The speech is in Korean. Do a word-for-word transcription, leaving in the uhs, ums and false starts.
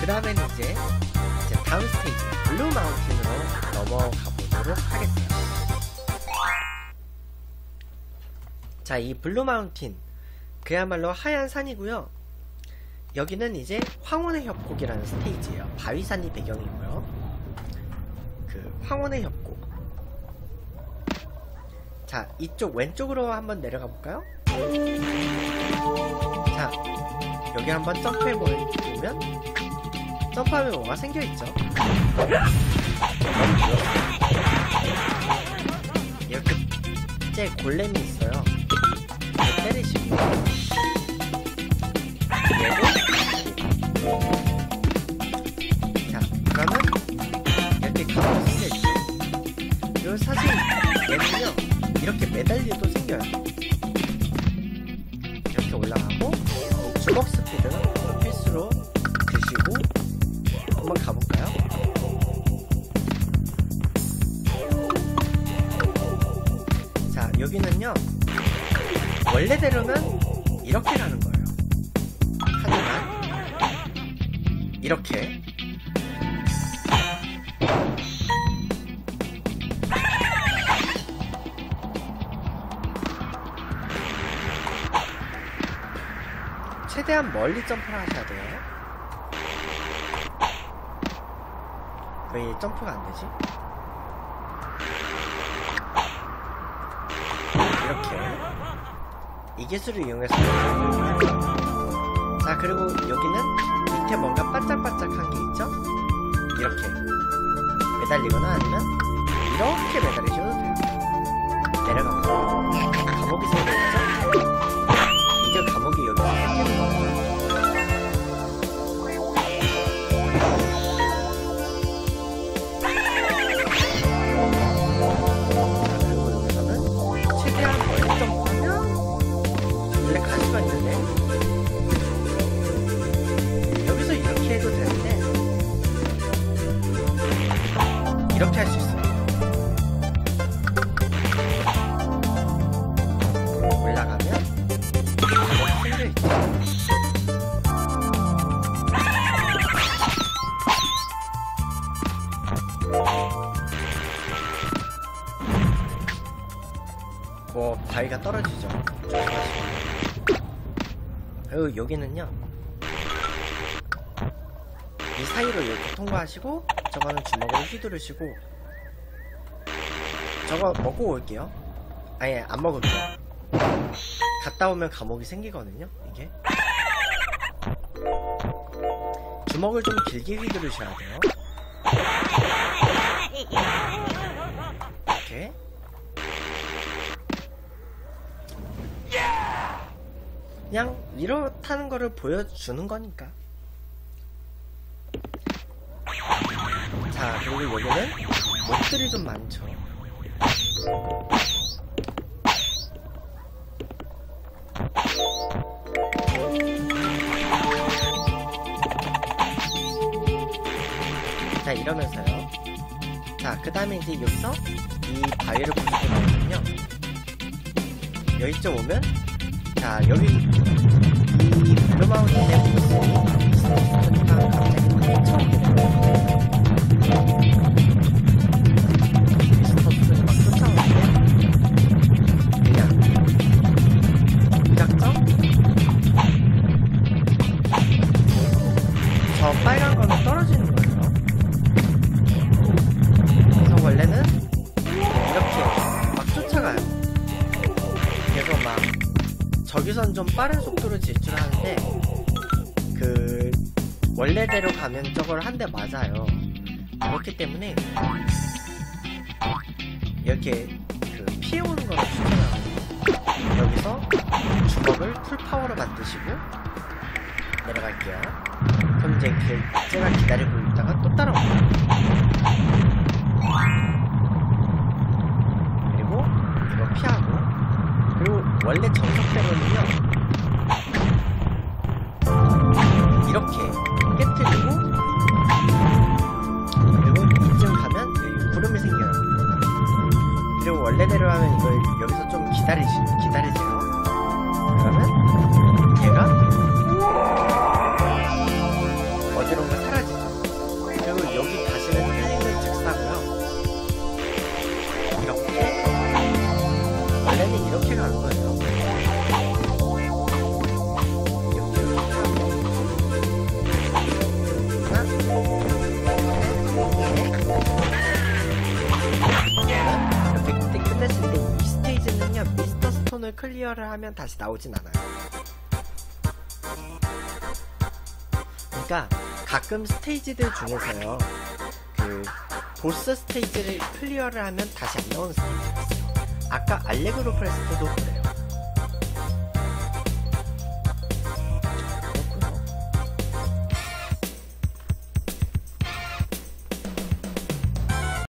그 다음엔 이제, 이제 다음 스테이지 블루 마운틴으로 넘어가 보도록 하겠어요. 자, 이 블루 마운틴 그야말로 하얀 산이고요. 여기는 이제 황혼의 협곡이라는 스테이지예요. 바위산이 배경이고요. 그 황혼의 협곡. 자, 이쪽 왼쪽으로 한번 내려가 볼까요? 자, 여기 한번 점프해 보면 점프하면 뭐가 생겨있죠? 이렇게 제 골렘이 있어요. 때리시고 얘도. 자, 그러면 이렇게 가만히 생겨있죠. 그리고 사실 얘는요 이렇게 매달려도 생겨요. 이렇게 올라가고 주먹 스피드는 필수로 드시고 한번 가볼까요? 자, 여기는요 원래대로는 이렇게 가는 거예요. 하지만 이렇게 최대한 멀리 점프를 하셔야 돼요. 왜 점프가 안 되지? 이렇게 이 기술을 이용해서. 자, 그리고 여기는 밑에 뭔가 반짝반짝한 게 있죠? 이렇게 매달리거나 아니면 이렇게 매달리셔도 돼요. 내려가고 감옥이 생겼죠? 이제 감옥이 여기 생기는 거예요. 이렇게 할 수 있어요. 올라가면 감옥이 생겨있죠. 뭐 바위가 떨어지죠. 그리고 여기는요 이 사이로 이렇게 통과하시고 저거는 주먹으로 휘두르시고 저거 먹고 올게요. 아니 안 먹을게요. 갔다 오면 감옥이 생기거든요. 이게 주먹을 좀 길게 휘두르셔야 돼요. 이렇게 그냥 이렇다는 거를 보여주는 거니까. 자, 그리고 여기는 몹들이 좀 많죠. 자, 이러면서요. 자, 그 다음에 이제 여기서 이 바위를 보시게 되면요 여기쯤 오면, 자, 여기 이 블루마운틴의 보스들이 스테이지가 갑자기 펼쳐오게 됩니다. 미스터스들이 막 쫓아오는데 그냥 무작정 저 빨간 거는 떨어지는 거예요. 그래서 원래는 이렇게 막 쫓아가요. 그래서 막 저기선 좀 빠른 속도로 질주하는데 그 원래대로 가면 저걸 한 대 맞아요. 그렇기 때문에 이렇게 그 피해오는 거를 추천하고 여기서 주먹을 풀파워로 만드시고 내려갈게요. 그럼 이제 제가 기다리고 있다가 또 따라옵니다. 그리고 이거 피하고, 그리고 원래 정석대로는요 이렇게 깨뜨리고, 그리고 이쯤 가면 여기 구름이 생겨요. 그리고 원래대로 하면 이걸 여기서 좀 기다리시, 기다리세요. 그러면 얘가 어디론가 사라져요. dungeon을 클리어를 하면 다시 나오진 않아요. 그러니까 가끔 스테이지들 중에서요, 그 보스 스테이지를 클리어를 하면 다시 안 나오는 스테이지가 있어요. 아까 알레그로 프레스트도 그래요.